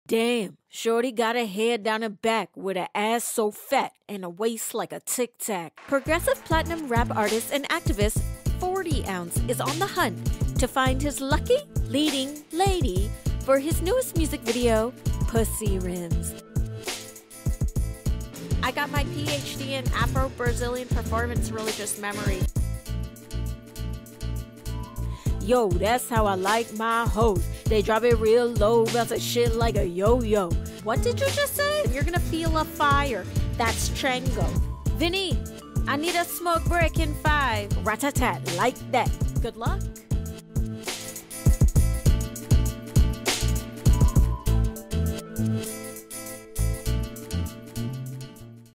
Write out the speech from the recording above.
Damn, shorty got her hair down her back with her ass so fat and a waist like a tic tac. Progressive platinum rap artist and activist 40 Ounce is on the hunt to find his lucky leading lady for his newest music video, Pussy Rims. I got my PhD in Afro-Brazilian performance religious memory. Yo, that's how I like my hoes. They drop it real low, bounce that shit like a yo-yo. What did you just say? You're gonna feel a fire. That's Trango. Vinny, I need a smoke break in 5. Rat-tat-tat, like that. Good luck.